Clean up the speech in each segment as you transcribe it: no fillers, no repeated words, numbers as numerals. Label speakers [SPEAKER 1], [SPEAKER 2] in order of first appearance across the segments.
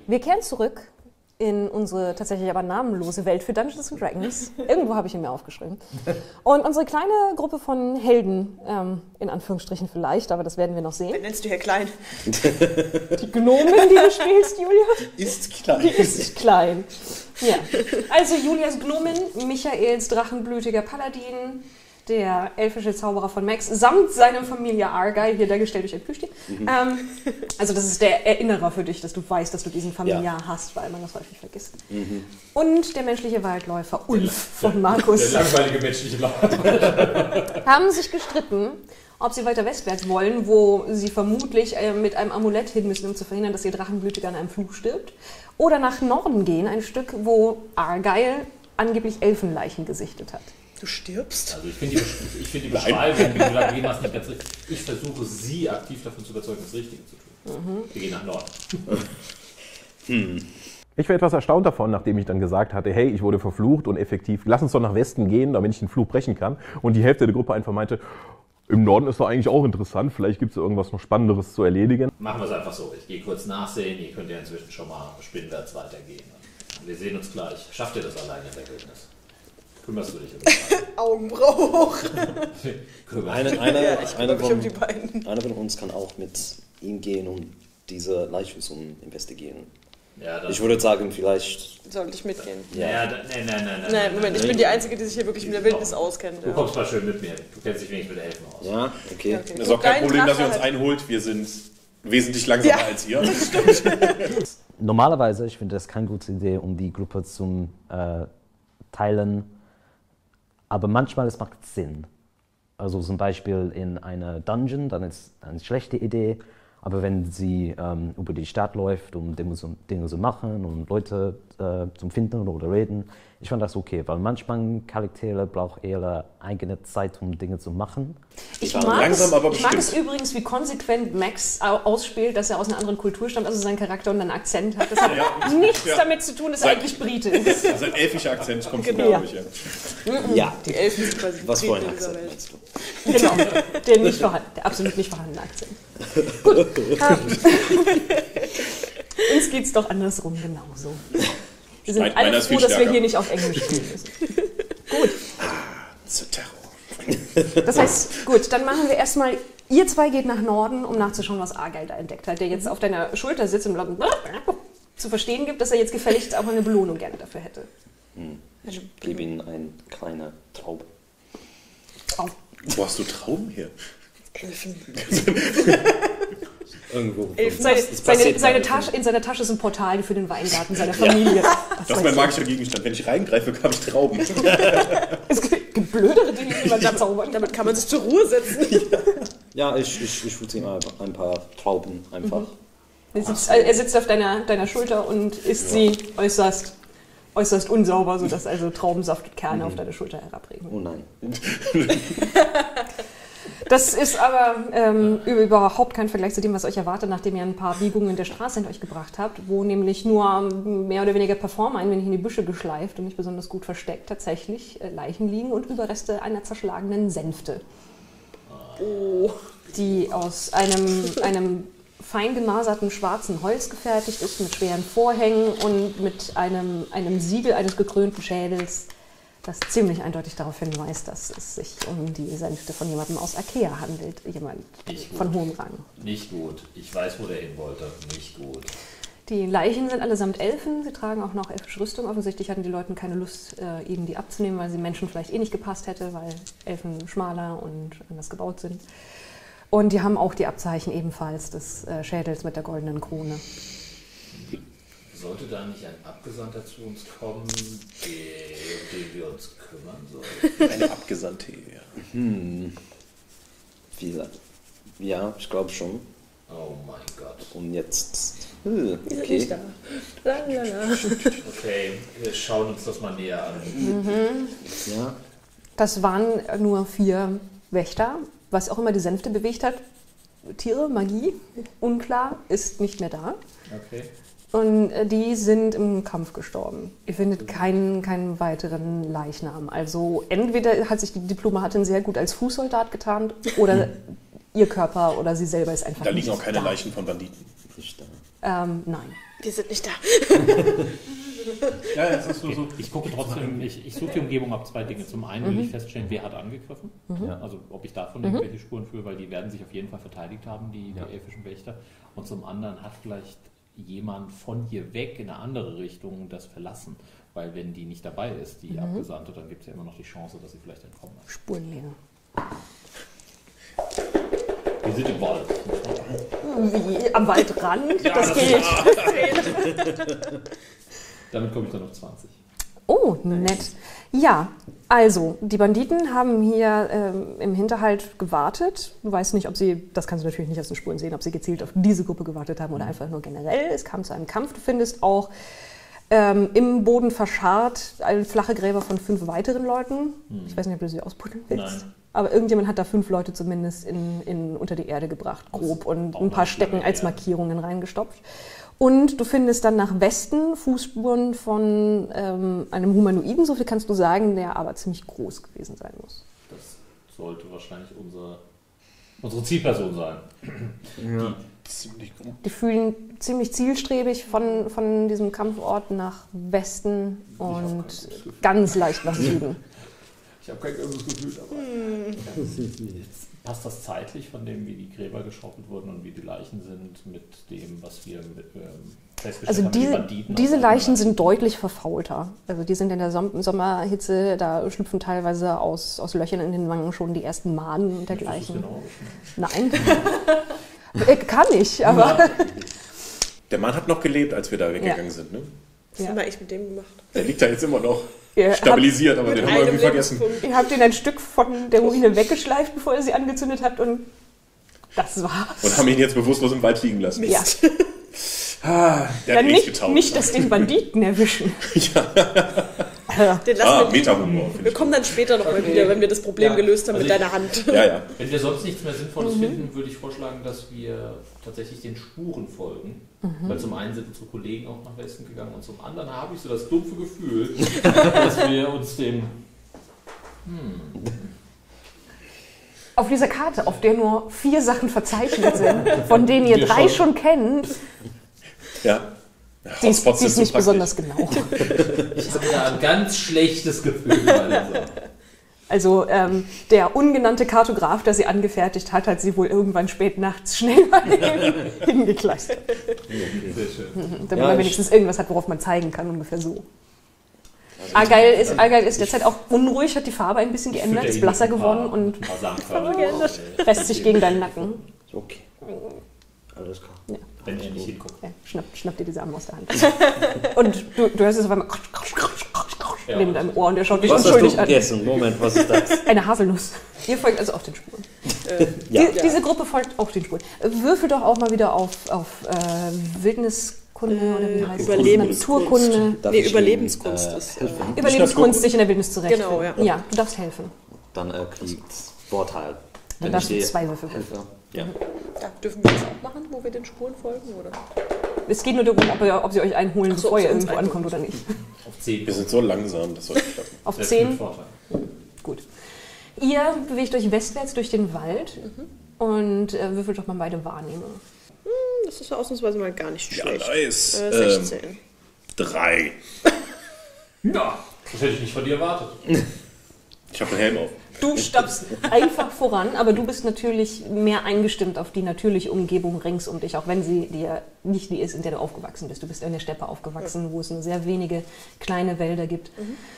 [SPEAKER 1] Wir kehren zurück in unsere tatsächlich aber namenlose Welt für Dungeons & Dragons. Irgendwo habe ich ihn mir aufgeschrieben. Und unsere kleine Gruppe von Helden, in Anführungsstrichen vielleicht, aber das werden wir noch sehen.
[SPEAKER 2] Wen nennst du hier klein?
[SPEAKER 1] Die Gnomin, die du spielst, Julia?
[SPEAKER 3] Die ist klein.
[SPEAKER 1] Die ist klein. Ja. Also Julias Gnomin, Michaels drachenblütiger Paladin, der elfische Zauberer von Max, samt seiner Familie Argyle, hier dargestellt durch ein Plüschtier. Also das ist der Erinnerer für dich, dass du weißt, dass du diesen Familiar hast, weil man das häufig vergisst. Und der menschliche Waldläufer Ulf von Markus.
[SPEAKER 3] Der langweilige menschliche Läufer.
[SPEAKER 1] Haben sich gestritten, ob sie weiter westwärts wollen, wo sie vermutlich mit einem Amulett hin müssen, um zu verhindern, dass ihr Drachenblütiger an einem Fluch stirbt. Oder nach Norden gehen, ein Stück, wo Argyle angeblich Elfenleichen gesichtet hat.
[SPEAKER 2] Du stirbst?
[SPEAKER 3] Also ich finde die Beschreibung, die du da gegeben hast, nicht ganz richtig. Ich versuche sie aktiv davon zu überzeugen, das Richtige zu tun. Wir gehen nach Norden.
[SPEAKER 4] Ich war etwas erstaunt davon, nachdem ich dann gesagt hatte, hey, ich wurde verflucht und effektiv, lass uns doch nach Westen gehen, damit ich den Fluch brechen kann. Und die Hälfte der Gruppe einfach meinte, im Norden ist doch eigentlich auch interessant, vielleicht gibt es irgendwas noch Spannenderes zu erledigen.
[SPEAKER 3] Machen wir es einfach so. Ich gehe kurz nachsehen, ihr könnt ja inzwischen schon mal spinnwärts weitergehen. Wir sehen uns gleich. Schafft ihr das alleine in der Wildnis? Kümmerst du dich um das?
[SPEAKER 2] Augenbraue hoch.
[SPEAKER 5] Einer
[SPEAKER 2] um die beiden.
[SPEAKER 5] von uns kann auch mit ihm gehen und diese Leichensum investigieren.
[SPEAKER 3] Ja,
[SPEAKER 5] ich würde sagen, vielleicht...
[SPEAKER 2] Sollte ich mitgehen?
[SPEAKER 3] Ja.
[SPEAKER 2] Nein, Moment, ich bin die Einzige, die sich hier wirklich mit der Wildnis auskennt.
[SPEAKER 3] Du kommst mal schön mit mir. Du kennst dich wenigstens mit Elfen aus.
[SPEAKER 5] Ja, okay.
[SPEAKER 3] Das ist auch kein Problem, dass ihr uns einholt. Wir sind wesentlich langsamer als ihr.
[SPEAKER 6] Normalerweise, ich finde das keine gute Idee, um die Gruppe zu teilen. Aber manchmal es macht Sinn. Also zum Beispiel in einer Dungeon, dann ist eine schlechte Idee. Aber wenn sie über die Stadt läuft, um Dinge zu machen und Leute zu finden oder reden, ich fand das okay, weil manchmal Charaktere brauchen eher eigene Zeit, um Dinge zu machen.
[SPEAKER 1] Ich mag es übrigens, wie konsequent Max ausspielt, dass er aus einer anderen Kultur stammt, also seinen Charakter und einen Akzent hat. Das hat nichts damit zu tun, dass er eigentlich Brite ist.
[SPEAKER 3] Sein elfischer Akzent kommt
[SPEAKER 1] genau.
[SPEAKER 3] Glaube ich.
[SPEAKER 5] Ja,
[SPEAKER 2] die Elfen sind quasi
[SPEAKER 5] was für ein
[SPEAKER 2] Akzent
[SPEAKER 5] meinst
[SPEAKER 2] du?
[SPEAKER 1] Genau, der absolut nicht vorhandene Akzent. Gut. Uns geht's doch andersrum genauso. Wir sind alle froh, dass wir hier nicht auf Englisch spielen müssen. Gut.
[SPEAKER 3] Zu Terror.
[SPEAKER 1] Das heißt, gut, dann machen wir erstmal, ihr zwei geht nach Norden, um nachzuschauen, was Argyle da entdeckt hat, der jetzt auf deiner Schulter sitzt und zu verstehen gibt, dass er jetzt gefälligst auch eine Belohnung gerne dafür hätte.
[SPEAKER 5] Ich gebe ihm eine kleine Traube.
[SPEAKER 1] Oh.
[SPEAKER 3] Wo hast du Trauben her?
[SPEAKER 2] Elfen.
[SPEAKER 5] Irgendwo.
[SPEAKER 1] In seiner Tasche ist ein Portal für den Weingarten seiner Familie.
[SPEAKER 3] Das ist mein magischer Gegenstand. Wenn ich reingreife, habe ich Trauben.
[SPEAKER 1] Es gibt blödere Dinge, die man da zaubern.
[SPEAKER 2] Damit kann man sich zur Ruhe setzen.
[SPEAKER 5] Ja, ich schütze ihm ein paar Trauben einfach.
[SPEAKER 1] Er sitzt auf deiner Schulter und isst sie äußerst unsauber, sodass also Traubensaft und Kerne auf deine Schulter herabregnen.
[SPEAKER 5] Oh nein.
[SPEAKER 1] Das ist aber überhaupt kein Vergleich zu dem, was euch erwartet, nachdem ihr ein paar Biegungen in der Straße hinter euch gebracht habt, wo nämlich nur mehr oder weniger Performer ein wenig in die Büsche geschleift und nicht besonders gut versteckt tatsächlich Leichen liegen und Überreste einer zerschlagenen Sänfte.
[SPEAKER 2] Oh.
[SPEAKER 1] Die aus einem fein gemaserten schwarzen Holz gefertigt ist, mit schweren Vorhängen und mit einem Siegel eines gekrönten Schädels, das ziemlich eindeutig darauf hinweist, dass es sich um die Sänfte von jemandem aus Achaea handelt, jemand von hohem Rang.
[SPEAKER 3] Nicht gut. Ich weiß, wo der hin wollte. Nicht gut.
[SPEAKER 1] Die Leichen sind allesamt Elfen, sie tragen auch noch elfische Rüstung. Offensichtlich hatten die Leute keine Lust, ihnen die abzunehmen, weil sie Menschen vielleicht eh nicht gepasst hätte, weil Elfen schmaler und anders gebaut sind. Und die haben auch die Abzeichen ebenfalls des Schädels mit der goldenen Krone.
[SPEAKER 3] Sollte da nicht ein Abgesandter zu uns kommen, um den wir uns kümmern sollen? Eine Abgesandte, ja.
[SPEAKER 5] Ja, ich glaube schon.
[SPEAKER 3] Oh mein Gott.
[SPEAKER 5] Und jetzt...
[SPEAKER 2] Okay.
[SPEAKER 3] Okay, wir schauen uns das mal näher an.
[SPEAKER 5] Ja.
[SPEAKER 1] Das waren nur 4 Wächter, was auch immer die Sänfte bewegt hat. Tiere, Magie, unklar, ist nicht mehr da.
[SPEAKER 3] Okay.
[SPEAKER 1] Und die sind im Kampf gestorben. Ihr findet keinen weiteren Leichnam. Also entweder hat sich die Diplomatin sehr gut als Fußsoldat getarnt oder ihr Körper oder sie selber ist einfach
[SPEAKER 3] Da liegen
[SPEAKER 1] nicht
[SPEAKER 3] auch keine
[SPEAKER 1] da.
[SPEAKER 3] Leichen von Banditen.
[SPEAKER 1] Nein.
[SPEAKER 2] Wir sind nicht da.
[SPEAKER 7] Ja, es ist so. Ich gucke trotzdem, ich suche die Umgebung ab 2 Dinge. Zum einen will ich feststellen, wer hat angegriffen. Ja, also ob ich davon irgendwelche Spuren führe, weil die werden sich auf jeden Fall verteidigt haben, die elfischen Wächter. Und zum anderen hat vielleicht jemand von hier weg in eine andere Richtung das verlassen. Weil wenn die nicht dabei ist, die Abgesandte, dann gibt es ja immer noch die Chance, dass sie vielleicht entkommen hat.
[SPEAKER 1] Spurenleger.
[SPEAKER 3] Wir sind im Wald.
[SPEAKER 1] Wie? Am Waldrand? Das geht.
[SPEAKER 3] Damit komme ich dann auf 20.
[SPEAKER 1] Oh, nett. Ja, also, die Banditen haben hier im Hinterhalt gewartet. Du weißt nicht, ob sie, das kannst du natürlich nicht aus den Spuren sehen, ob sie gezielt auf diese Gruppe gewartet haben oder einfach nur generell. Es kam zu einem Kampf. Du findest auch im Boden verscharrt flache Gräber von 5 weiteren Leuten. Ich weiß nicht, ob du sie ausbuddeln willst.
[SPEAKER 3] Nein.
[SPEAKER 1] Aber irgendjemand hat da 5 Leute zumindest unter die Erde gebracht, grob, und ein paar Stecken als Markierungen reingestopft. Und du findest dann nach Westen Fußspuren von einem Humanoiden, so viel kannst du sagen, der aber ziemlich groß gewesen sein muss.
[SPEAKER 3] Das sollte wahrscheinlich unsere Zielperson sein.
[SPEAKER 7] Ja.
[SPEAKER 1] Die fühlen ziemlich zielstrebig von diesem Kampfort nach Westen und ganz leicht nach Süden.
[SPEAKER 3] Ich habe kein gutes Gefühl dabei. Passt das zeitlich von dem, wie die Gräber geschaufelt wurden und wie die Leichen sind, mit dem, was wir festgestellt
[SPEAKER 1] Also
[SPEAKER 3] haben? Die Banditen
[SPEAKER 1] diese
[SPEAKER 3] aus
[SPEAKER 1] Leichen sind deutlich verfaulter. Also die sind in der Sommerhitze, da schlüpfen teilweise aus Löchern in den Wangen schon die ersten Maden und dergleichen.
[SPEAKER 3] Genau.
[SPEAKER 1] Nein, kann ich, aber...
[SPEAKER 4] Der Mann hat noch gelebt, als wir da weggegangen sind, ne?
[SPEAKER 2] Was haben wir eigentlich mit dem gemacht?
[SPEAKER 4] Der liegt da jetzt immer noch.
[SPEAKER 1] Ihr
[SPEAKER 4] Stabilisiert, aber den haben wir
[SPEAKER 2] Einem
[SPEAKER 4] irgendwie vergessen.
[SPEAKER 2] Lebenspunkt.
[SPEAKER 1] Ihr habt ihn ein Stück von der Ruine weggeschleift, bevor ihr sie angezündet habt, und das war's.
[SPEAKER 4] Und haben ihn jetzt bewusstlos im Wald liegen lassen.
[SPEAKER 1] Ja,
[SPEAKER 4] Der
[SPEAKER 1] dann
[SPEAKER 4] hat nichts getaugt.
[SPEAKER 1] nicht das den Banditen erwischen.
[SPEAKER 2] Den lassen wir
[SPEAKER 4] Meta-Humor.
[SPEAKER 2] Wir kommen dann später nochmal wieder, wenn wir das Problem gelöst haben
[SPEAKER 3] Also
[SPEAKER 2] mit deiner Hand.
[SPEAKER 4] Ja.
[SPEAKER 3] Wenn wir sonst nichts mehr Sinnvolles finden, würde ich vorschlagen, dass wir tatsächlich den Spuren folgen. Weil zum einen sind unsere Kollegen auch nach Westen gegangen und zum anderen habe ich so das dumpfe Gefühl, dass wir uns dem...
[SPEAKER 1] Auf dieser Karte, auf der nur 4 Sachen verzeichnet sind, von denen ihr 3 schon kennt,
[SPEAKER 4] Ja.
[SPEAKER 1] die ist
[SPEAKER 4] Hotspots sind
[SPEAKER 1] nicht
[SPEAKER 4] so praktisch.
[SPEAKER 1] besonders genau.
[SPEAKER 3] Ich habe da ein ganz schlechtes Gefühl bei der Sache.
[SPEAKER 1] Also der ungenannte Kartograf, der sie angefertigt hat sie wohl irgendwann spät nachts schnell mal hingekleistert.
[SPEAKER 3] Sehr schön.
[SPEAKER 1] Damit man wenigstens irgendwas hat, worauf man zeigen kann, ungefähr so. Argyle ist derzeit auch unruhig, hat die Farbe ein bisschen geändert, ist blasser geworden und presst sich gegen deinen Nacken.
[SPEAKER 5] Okay. Alles klar.
[SPEAKER 1] Ja.
[SPEAKER 3] Wenn er nicht hinguckt.
[SPEAKER 1] Ja, schnapp dir diese Arme aus der Hand. Und du hörst es auf einmal neben deinem Ohr und er schaut dich
[SPEAKER 5] Was hast du
[SPEAKER 1] unschuldig an.
[SPEAKER 5] gegessen? Moment, was ist das?
[SPEAKER 1] Eine Haselnuss. Ihr folgt also auf den Spuren. Diese Gruppe folgt auf den Spuren. Würfel doch auch mal wieder auf Wildniskunde oder wie heißt es? Naturkunde.
[SPEAKER 5] Darf
[SPEAKER 2] Nee,
[SPEAKER 5] ich
[SPEAKER 2] Überlebenskunst
[SPEAKER 5] ihm,
[SPEAKER 2] ist.
[SPEAKER 5] helfen?
[SPEAKER 1] Überlebenskunst, sich in der Wildnis zurechtfinden.
[SPEAKER 2] Genau, ja.
[SPEAKER 1] Ja, du darfst helfen.
[SPEAKER 5] Dann kriegt Vorteil.
[SPEAKER 1] Dann
[SPEAKER 5] Wenn
[SPEAKER 1] darfst du
[SPEAKER 5] ich
[SPEAKER 1] 2 Würfel würfeln.
[SPEAKER 5] helfe. Ja.
[SPEAKER 2] Ja, dürfen wir das auch machen, wo wir den Spuren folgen? Oder?
[SPEAKER 1] Es geht nur darum, ob sie euch einholen,
[SPEAKER 2] Ach so,
[SPEAKER 1] bevor
[SPEAKER 2] ob
[SPEAKER 1] ihr
[SPEAKER 2] sie uns
[SPEAKER 1] irgendwo
[SPEAKER 2] einholen.
[SPEAKER 1] ankommt oder nicht.
[SPEAKER 3] Auf 10.
[SPEAKER 4] Wir sind so langsam, das sollte klappen.
[SPEAKER 1] Auf
[SPEAKER 3] Das ist mit
[SPEAKER 1] 10?
[SPEAKER 3] Vorteil.
[SPEAKER 1] Gut. Ihr bewegt euch westwärts durch den Wald und würfelt doch mal beide Wahrnehmung.
[SPEAKER 2] Das ist ja ausnahmsweise mal gar nicht
[SPEAKER 4] Ja,
[SPEAKER 2] schlecht.
[SPEAKER 4] nice.
[SPEAKER 2] 16.
[SPEAKER 4] 3.
[SPEAKER 3] Ja, das hätte ich nicht von dir erwartet.
[SPEAKER 4] Ich habe einen Helm auf.
[SPEAKER 1] Du stapfst einfach voran, aber du bist natürlich mehr eingestimmt auf die natürliche Umgebung rings um dich, auch wenn sie dir nicht die ist, in der du aufgewachsen bist. Du bist in der Steppe aufgewachsen, wo es nur sehr wenige kleine Wälder gibt.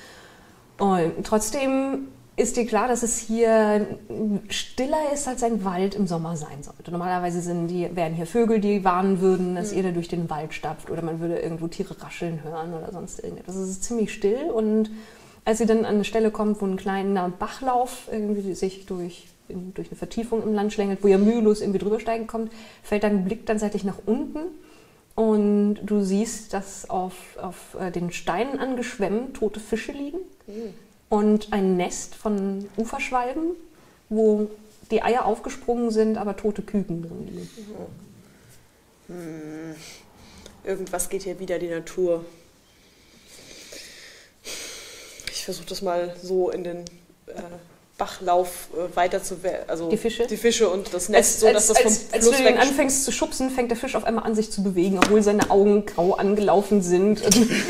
[SPEAKER 1] Und trotzdem ist dir klar, dass es hier stiller ist, als ein Wald im Sommer sein sollte. Normalerweise wären hier Vögel, die warnen würden, dass ihr da durch den Wald stapft, oder man würde irgendwo Tiere rascheln hören oder sonst irgendetwas. Es ist ziemlich still, und als ihr dann an eine Stelle kommt, wo ein kleiner Bachlauf irgendwie sich durch eine Vertiefung im Land schlängelt, wo ihr mühelos irgendwie drüber steigen kommt, fällt dein Blick dann seitlich nach unten und du siehst, dass auf den Steinen angeschwemmt tote Fische liegen und ein Nest von Uferschwalben, wo die Eier aufgesprungen sind, aber tote Küken drin liegen.
[SPEAKER 2] Irgendwas geht hier wieder die Natur. Ich versuche das mal so in den Bachlauf weiter also
[SPEAKER 1] Die Fische?
[SPEAKER 2] Die Fische und das Nest, so dass das vom
[SPEAKER 1] als
[SPEAKER 2] Fluss
[SPEAKER 1] du den
[SPEAKER 2] weg...
[SPEAKER 1] anfängst zu schubsen, fängt der Fisch auf einmal an, sich zu bewegen, obwohl seine Augen grau angelaufen sind.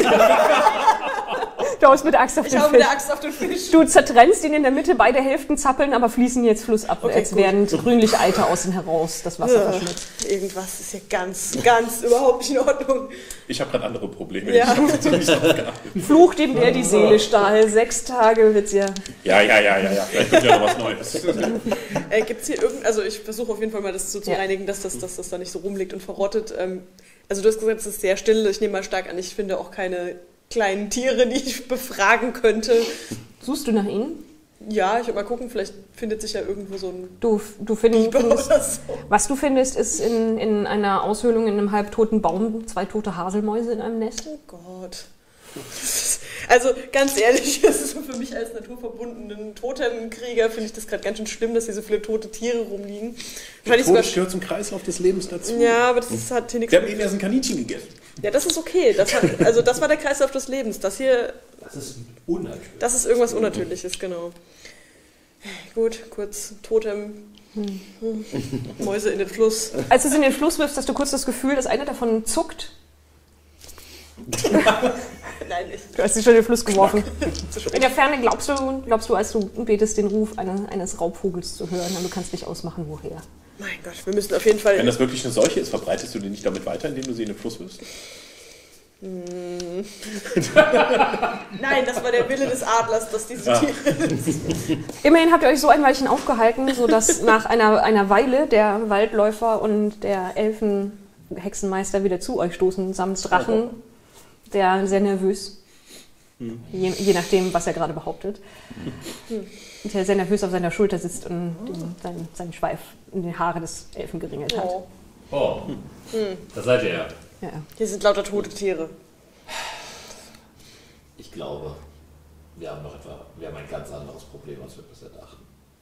[SPEAKER 1] Du haust mit der Axt auf den
[SPEAKER 2] Ich hau
[SPEAKER 1] Fisch.
[SPEAKER 2] mit der Axt auf den Fisch.
[SPEAKER 1] Du zertrennst ihn in der Mitte, beide Hälften zappeln, aber fließen jetzt flussabwärts,
[SPEAKER 2] Okay, gut.
[SPEAKER 1] während grünlich Eiter außen heraus das Wasser verschmutzt.
[SPEAKER 2] Irgendwas ist ja ganz überhaupt nicht in Ordnung.
[SPEAKER 8] Ich habe gerade andere Probleme.
[SPEAKER 2] Ja.
[SPEAKER 8] Ich hab nicht drauf geachtet.
[SPEAKER 1] Fluch dem der die Seele stahl. 6 Tage wird's ja.
[SPEAKER 8] Ja. Vielleicht kommt ja noch was Neues.
[SPEAKER 2] Gibt es hier also ich versuche auf jeden Fall mal das so zu reinigen, dass das da nicht so rumliegt und verrottet. Also du hast gesagt, es ist sehr still. Ich nehme mal stark an, ich finde auch keine kleinen Tiere, die ich befragen könnte.
[SPEAKER 1] Suchst du nach ihnen?
[SPEAKER 2] Ja, ich würde mal gucken, vielleicht findet sich ja irgendwo so ein
[SPEAKER 1] Du findest,
[SPEAKER 2] Biber oder so.
[SPEAKER 1] was du findest, ist in einer Aushöhlung in einem halbtoten Baum 2 tote Haselmäuse in einem Nest.
[SPEAKER 2] Oh Gott. Also ganz ehrlich, das ist für mich als naturverbundenen Totemkrieger, finde ich das gerade ganz schön schlimm, dass hier so viele tote Tiere rumliegen.
[SPEAKER 8] Der Tod gehört zum Kreislauf des Lebens dazu.
[SPEAKER 2] Ja, aber das hat hier nichts.
[SPEAKER 8] Wir haben eben erst ein Kaninchen gegessen.
[SPEAKER 2] Ja, das ist okay. Das war der Kreislauf des Lebens. Das hier,
[SPEAKER 3] Das ist unnatürlich.
[SPEAKER 2] das ist irgendwas Unnatürliches, genau. Gut, kurz Totem. Mäuse in den Fluss.
[SPEAKER 1] Als du es in den Fluss wirfst, hast du kurz das Gefühl, dass eine davon zuckt.
[SPEAKER 2] Nein, nicht.
[SPEAKER 1] Du hast sie schon in den Fluss geworfen. In der Ferne glaubst du, als du betest, den Ruf eines Raubvogels zu hören, aber du kannst nicht ausmachen, woher.
[SPEAKER 2] Mein Gott, wir müssen auf jeden Fall...
[SPEAKER 8] Wenn das wirklich eine Seuche ist, verbreitest du die nicht damit weiter, indem du sie in den Fluss wirfst?
[SPEAKER 2] Nein, das war der Wille des Adlers, dass diese Tiere...
[SPEAKER 1] Immerhin habt ihr euch so ein Weilchen aufgehalten, sodass nach einer Weile der Waldläufer und der Elfenhexenmeister wieder zu euch stoßen, samt Drachen, der sehr nervös, je nachdem, was er gerade behauptet, der sehr nervös auf seiner Schulter sitzt und seinen Schweif in die Haare des Elfen geringelt hat.
[SPEAKER 3] Oh, da seid ihr ja.
[SPEAKER 1] Ja.
[SPEAKER 2] Hier sind lauter tote Tiere.
[SPEAKER 3] Ich glaube, wir haben ein ganz anderes Problem, als wir bisher dachten.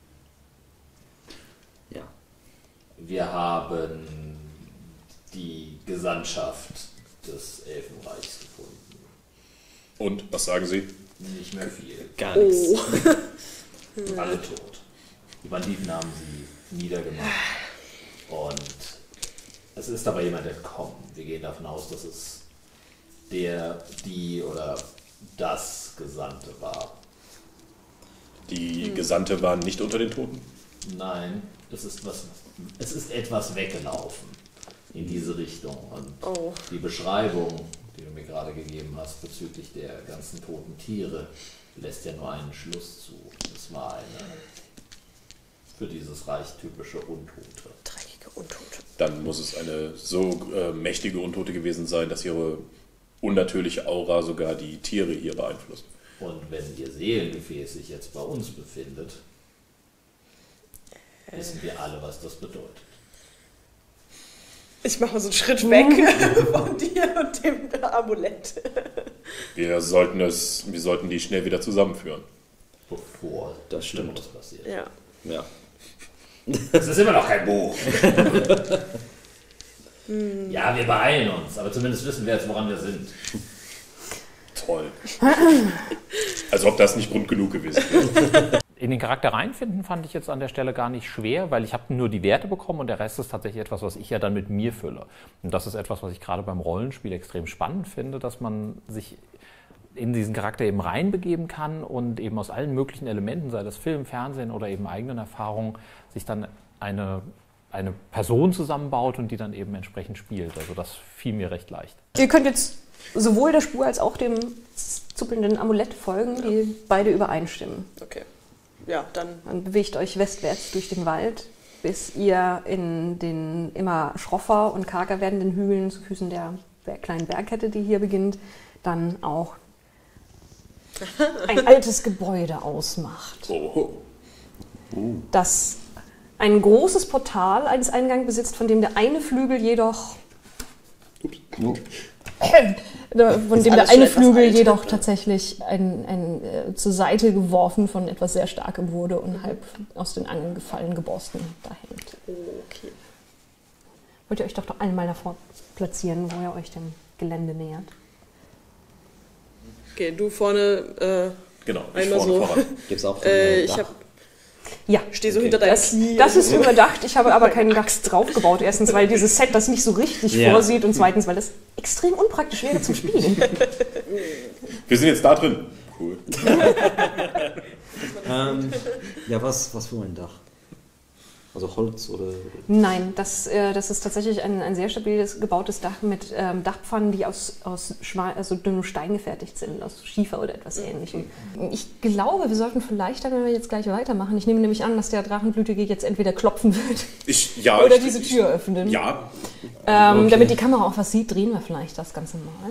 [SPEAKER 5] Ja.
[SPEAKER 3] Wir haben die Gesandtschaft des Elfenreichs gefunden.
[SPEAKER 8] Und, was sagen sie?
[SPEAKER 3] Nicht mehr viel.
[SPEAKER 5] Gar nichts.
[SPEAKER 3] Alle tot. Die Banditen haben sie niedergemacht. Und es ist aber jemand entkommen. Wir gehen davon aus, dass es die oder das Gesandte war.
[SPEAKER 8] Die Gesandte waren nicht unter den Toten?
[SPEAKER 3] Nein, es ist etwas weggelaufen in diese Richtung. Und die Beschreibung, die du mir gerade gegeben hast bezüglich der ganzen toten Tiere, lässt ja nur einen Schluss zu. Es war eine für dieses Reich typische Untote.
[SPEAKER 2] Dreckige Untote.
[SPEAKER 8] Dann muss es eine so mächtige Untote gewesen sein, dass ihre unnatürliche Aura sogar die Tiere hier beeinflusst.
[SPEAKER 3] Und wenn ihr Seelengefäß sich jetzt bei uns befindet, wissen wir alle, was das bedeutet.
[SPEAKER 2] Ich mache mal so einen Schritt weg von dir und dem Amulett.
[SPEAKER 8] Wir sollten die schnell wieder zusammenführen.
[SPEAKER 3] Bevor
[SPEAKER 5] Das stimmt.
[SPEAKER 3] Schlimmeres passiert.
[SPEAKER 2] Ja.
[SPEAKER 5] Ja.
[SPEAKER 3] Es ist immer noch kein Buch. Ja, wir beeilen uns, aber zumindest wissen wir jetzt, woran wir sind.
[SPEAKER 8] Toll. Als ob das nicht Grund genug gewesen wäre.
[SPEAKER 7] In den Charakter reinfinden fand ich jetzt an der Stelle gar nicht schwer, weil ich habe nur die Werte bekommen und der Rest ist tatsächlich etwas, was ich ja dann mit mir fülle. Und das ist etwas, was ich gerade beim Rollenspiel extrem spannend finde, dass man sich in diesen Charakter eben reinbegeben kann und eben aus allen möglichen Elementen, sei das Film, Fernsehen oder eben eigenen Erfahrungen, sich dann eine Person zusammenbaut und die dann eben entsprechend spielt. Also das fiel mir recht leicht.
[SPEAKER 1] Ihr könnt jetzt sowohl der Spur als auch dem zuppelnden Amulett folgen, die beide übereinstimmen.
[SPEAKER 2] Okay. Ja, dann.
[SPEAKER 1] Man bewegt euch westwärts durch den Wald, bis ihr in den immer schroffer und karger werdenden Hügeln zu Füßen der kleinen Bergkette, die hier beginnt, dann auch ein altes Gebäude ausmacht.
[SPEAKER 8] Oh.
[SPEAKER 1] Das ein großes Portal als Eingang besitzt, von dem der eine Flügel jedoch tatsächlich zur Seite geworfen von etwas sehr Starkem wurde und halb aus den Angeln gefallen, geborsten da hängt.
[SPEAKER 2] Okay.
[SPEAKER 1] Wollt ihr euch doch einmal davor platzieren, wo ihr euch dem Gelände nähert?
[SPEAKER 2] Okay, du vorne
[SPEAKER 8] Genau, ich
[SPEAKER 2] einmal
[SPEAKER 8] vorne
[SPEAKER 2] so.
[SPEAKER 8] voran.
[SPEAKER 5] Gibt es auch
[SPEAKER 2] Ich
[SPEAKER 5] Dach?
[SPEAKER 2] habe
[SPEAKER 1] Ja.
[SPEAKER 2] Ich stehe so hinter deinem Knie.
[SPEAKER 1] Das ist überdacht. Ich habe aber keinen Gax draufgebaut. Erstens, weil dieses Set das nicht so richtig vorsieht und zweitens, weil das extrem unpraktisch wäre zum Spielen.
[SPEAKER 8] Wir sind jetzt da drin. Cool.
[SPEAKER 5] Ja, was für ein Dach? Also Holz oder?
[SPEAKER 1] Nein, das ist tatsächlich ein sehr stabiles gebautes Dach mit Dachpfannen, die aus dünnem Stein gefertigt sind, aus Schiefer oder etwas Ähnlichem. Ich glaube, wir sollten vielleicht dann, wenn wir jetzt gleich weitermachen, ich nehme nämlich an, dass der Drachenblütige jetzt entweder klopfen wird oder diese Tür öffnen.
[SPEAKER 8] Ja.
[SPEAKER 1] Damit die Kamera auch was sieht, drehen wir vielleicht das Ganze mal.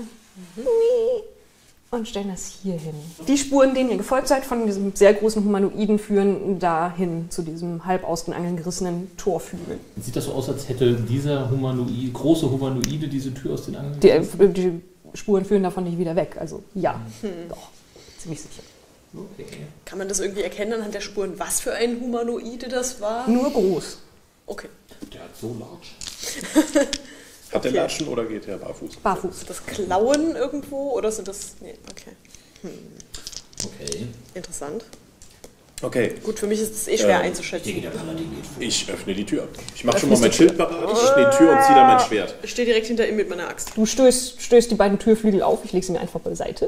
[SPEAKER 1] Und stellen das hier hin. Die Spuren, denen ihr gefolgt seid, von diesem sehr großen Humanoiden, führen dahin zu diesem halb aus den Angeln gerissenen Torflügel.
[SPEAKER 3] Sieht das so aus, als hätte dieser große Humanoide diese Tür aus den Angeln
[SPEAKER 1] gerissen? Die Spuren führen davon nicht wieder weg. Also ja, doch, ziemlich sicher.
[SPEAKER 3] Okay.
[SPEAKER 2] Kann man das irgendwie erkennen anhand der Spuren, was für ein Humanoide das war?
[SPEAKER 1] Nur groß.
[SPEAKER 2] Okay.
[SPEAKER 3] Der hat so Latschen.
[SPEAKER 8] Hat der Latschen oder geht der barfuß?
[SPEAKER 1] Barfuß.
[SPEAKER 2] Ist das Klauen irgendwo oder sind das... Nee, okay.
[SPEAKER 3] Okay.
[SPEAKER 2] Interessant.
[SPEAKER 8] Okay.
[SPEAKER 2] Gut, für mich ist es schwer einzuschätzen.
[SPEAKER 8] Ich öffne die Tür. Ich mache schon mal mein Schild bereit, ich öffne die Tür und ziehe dann mein Schwert.
[SPEAKER 2] Ich stehe direkt hinter ihm mit meiner Axt.
[SPEAKER 1] Du stößt die beiden Türflügel auf, ich lege sie mir einfach beiseite.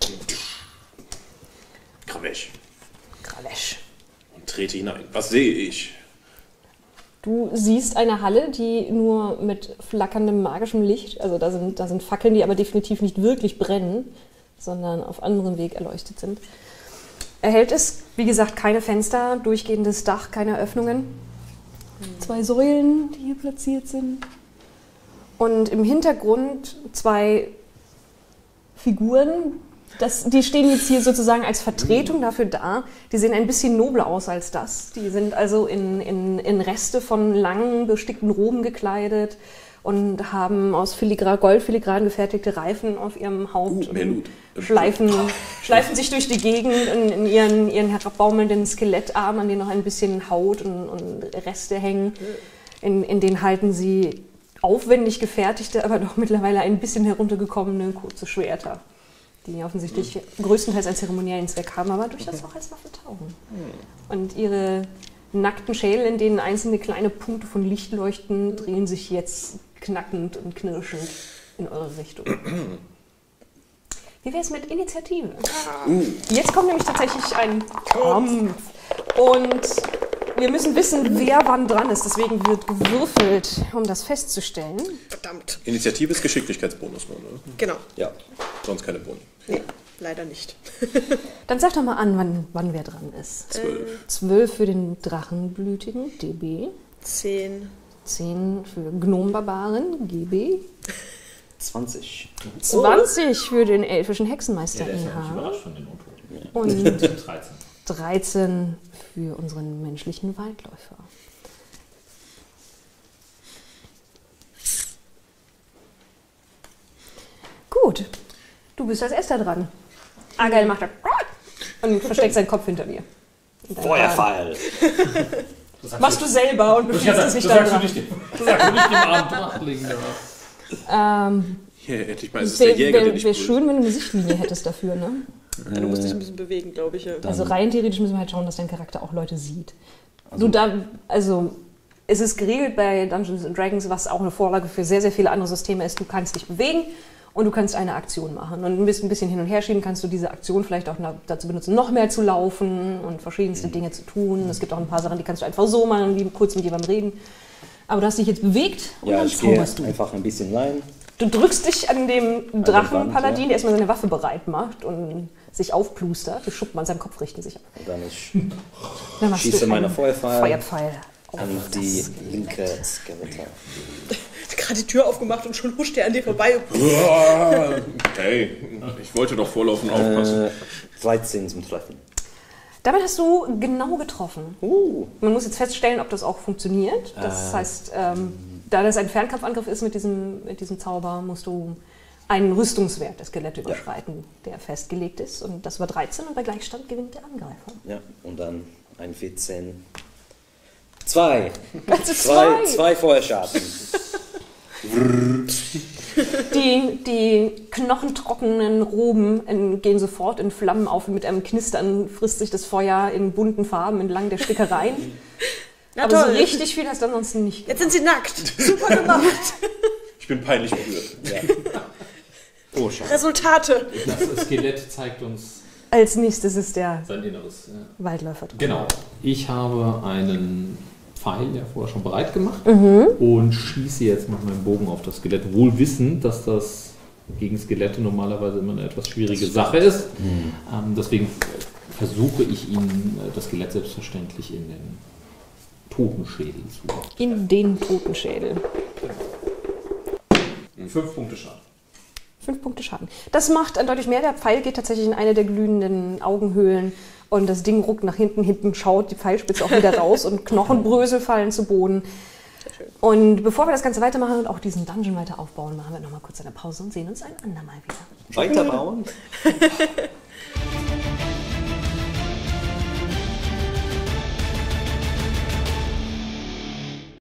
[SPEAKER 8] Gravesch.
[SPEAKER 1] Gravesch.
[SPEAKER 8] Und trete hinein. Was sehe ich?
[SPEAKER 1] Du siehst eine Halle, die nur mit flackerndem magischem Licht, also da sind Fackeln, die aber definitiv nicht wirklich brennen, sondern auf anderem Weg erleuchtet sind. Erhellt es, wie gesagt, keine Fenster, durchgehendes Dach, keine Öffnungen. 2 Säulen, die hier platziert sind. Und im Hintergrund 2 Figuren, die stehen jetzt hier sozusagen als Vertretung dafür da. Die sehen ein bisschen nobler aus als das. Die sind also in Reste von langen, bestickten Roben gekleidet und haben aus goldfiligran gefertigte Reifen auf ihrem Haupt. Schleifen sich durch die Gegend in ihren herabbaumelnden Skelettarmen, an denen noch ein bisschen Haut und Reste hängen. In denen halten sie aufwendig gefertigte, aber doch mittlerweile ein bisschen heruntergekommene kurze Schwerter, die offensichtlich größtenteils einen zeremoniellen Zweck haben, aber durchaus auch als Waffe taugen. Und ihre nackten Schädel, in denen einzelne kleine Punkte von Licht leuchten, drehen sich jetzt knackend und knirschend in eure Richtung. Wie wäre es mit Initiative? Jetzt kommt nämlich tatsächlich ein Kampf. Und wir müssen wissen, wer wann dran ist. Deswegen wird gewürfelt, um das festzustellen.
[SPEAKER 2] Verdammt.
[SPEAKER 8] Initiative ist Geschicklichkeitsbonus nur, ne?
[SPEAKER 2] Genau.
[SPEAKER 8] Ja, sonst keine Boni.
[SPEAKER 2] Nee, leider nicht.
[SPEAKER 1] Dann sag doch mal an, wann wer dran ist.
[SPEAKER 8] 12.
[SPEAKER 1] 12 für den Drachenblütigen, DB.
[SPEAKER 2] 10.
[SPEAKER 1] 10 für Gnombarbaren, GB.
[SPEAKER 5] 20.
[SPEAKER 1] 20 für den elfischen Hexenmeister,
[SPEAKER 3] Der ist ja nicht
[SPEAKER 1] NH.
[SPEAKER 3] überrascht von den Untoten.
[SPEAKER 1] Und
[SPEAKER 3] 13.
[SPEAKER 1] 13 für unseren menschlichen Waldläufer. Gut, du bist als erster dran. Argyle macht und versteckt seinen Kopf hinter dir.
[SPEAKER 5] Feuerpfeil!
[SPEAKER 1] Machst du selber und befiehlst es nicht
[SPEAKER 3] Das
[SPEAKER 1] daran.
[SPEAKER 3] sagst du nicht dem armen Drachtling.
[SPEAKER 8] Hier, endlich mal ist es der Jäger, der nicht
[SPEAKER 1] Wäre
[SPEAKER 8] brüllt.
[SPEAKER 1] schön, wenn du eine Sichtlinie hättest dafür, ne?
[SPEAKER 2] Du musst dich ein bisschen bewegen, glaube ich. Ja.
[SPEAKER 1] Also rein theoretisch müssen wir halt schauen, dass dein Charakter auch Leute sieht. Es ist geregelt bei Dungeons & Dragons, was auch eine Vorlage für sehr, sehr viele andere Systeme ist. Du kannst dich bewegen und du kannst eine Aktion machen. Und ein bisschen hin und her schieben kannst du diese Aktion vielleicht auch dazu benutzen, noch mehr zu laufen und verschiedenste Dinge zu tun. Es gibt auch ein paar Sachen, die kannst du einfach so machen, wie kurz mit jemandem reden. Aber du hast dich jetzt bewegt und
[SPEAKER 5] Ja,
[SPEAKER 1] dann
[SPEAKER 5] ich gehe
[SPEAKER 1] zauberst du.
[SPEAKER 5] einfach ein bisschen rein.
[SPEAKER 1] Du drückst dich an dem Drachenpaladin,
[SPEAKER 5] Wand, ja.
[SPEAKER 1] der erstmal seine Waffe bereit macht und sich aufplustert. Die Schuppen an seinem Kopf richten sich ab.
[SPEAKER 5] Und dann ich
[SPEAKER 1] Dann machst
[SPEAKER 5] schieße
[SPEAKER 1] du
[SPEAKER 5] meine
[SPEAKER 1] einen
[SPEAKER 5] Feuerpfeil
[SPEAKER 1] auf
[SPEAKER 5] an
[SPEAKER 1] das
[SPEAKER 5] die
[SPEAKER 1] Skelett.
[SPEAKER 5] linke Skeleton.
[SPEAKER 2] Gerade die Tür aufgemacht und schon huscht er an dir vorbei.
[SPEAKER 8] Hey, ich wollte doch vorlaufen und aufpassen.
[SPEAKER 5] 13 zum Treffen.
[SPEAKER 1] Damit hast du genau getroffen. Man muss jetzt feststellen, ob das auch funktioniert. Das heißt, da das ein Fernkampfangriff ist mit diesem Zauber, musst du einen Rüstungswert der Skelette überschreiten, der festgelegt ist. Und das war 13 und bei Gleichstand gewinnt der Angreifer.
[SPEAKER 5] Ja, und dann ein 14. 2.
[SPEAKER 1] Ganze 2!
[SPEAKER 5] 2 Feuerschaden.
[SPEAKER 1] Die knochentrockenen Roben gehen sofort in Flammen auf und mit einem Knistern frisst sich das Feuer in bunten Farben entlang der Stickereien.
[SPEAKER 2] Na
[SPEAKER 1] Aber
[SPEAKER 2] toll.
[SPEAKER 1] so richtig viel hast du ansonsten nicht.
[SPEAKER 2] Jetzt sind sie nackt. Super gemacht.
[SPEAKER 8] Ich bin peinlich berührt. Ja. Oh, schade.
[SPEAKER 2] Resultate.
[SPEAKER 3] Das Skelett zeigt uns
[SPEAKER 1] Als nächstes ist der
[SPEAKER 3] sein Inneres. Ja.
[SPEAKER 1] Waldläufer.
[SPEAKER 3] Genau. Ich habe einen Pfeil ja vorher schon bereit gemacht und schieße jetzt mit meinem Bogen auf das Skelett, wohl wissend, dass das gegen Skelette normalerweise immer eine etwas schwierige Sache ist. Deswegen versuche ich ihn, das Skelett selbstverständlich in den Totenschädel zu.
[SPEAKER 1] In den Totenschädel.
[SPEAKER 3] 5 Punkte Schaden.
[SPEAKER 1] 5 Punkte Schaden. Das macht deutlich mehr. Der Pfeil geht tatsächlich in eine der glühenden Augenhöhlen und das Ding ruckt nach hinten. Hinten schaut die Pfeilspitze auch wieder raus und Knochenbrösel fallen zu Boden. Und bevor wir das Ganze weitermachen und auch diesen Dungeon weiter aufbauen, machen wir nochmal kurz eine Pause und sehen uns ein andermal wieder.
[SPEAKER 5] Weiterbauen?